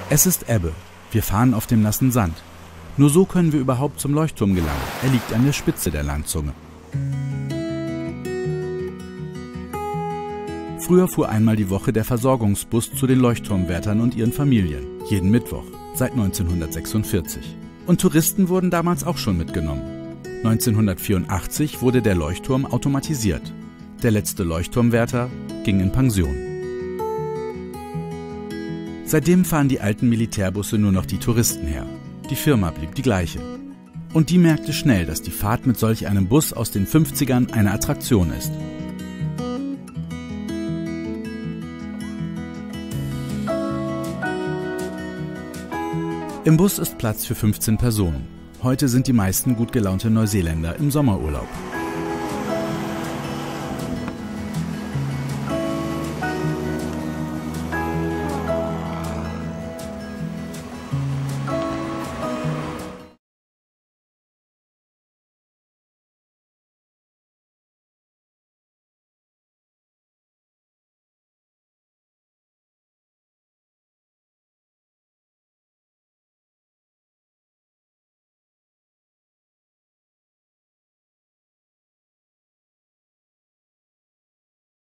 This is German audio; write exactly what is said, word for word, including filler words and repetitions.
Es ist Ebbe. Wir fahren auf dem nassen Sand. Nur so können wir überhaupt zum Leuchtturm gelangen. Er liegt an der Spitze der Landzunge. Früher fuhr einmal die Woche der Versorgungsbus zu den Leuchtturmwärtern und ihren Familien. Jeden Mittwoch, seit neunzehnhundertsechsundvierzig. Und Touristen wurden damals auch schon mitgenommen. neunzehnhundertvierundachtzig wurde der Leuchtturm automatisiert. Der letzte Leuchtturmwärter ging in Pension. Seitdem fahren die alten Militärbusse nur noch die Touristen her. Die Firma blieb die gleiche. Und die merkte schnell, dass die Fahrt mit solch einem Bus aus den fünfzigern eine Attraktion ist. Im Bus ist Platz für fünfzehn Personen. Heute sind die meisten gut gelaunte Neuseeländer im Sommerurlaub.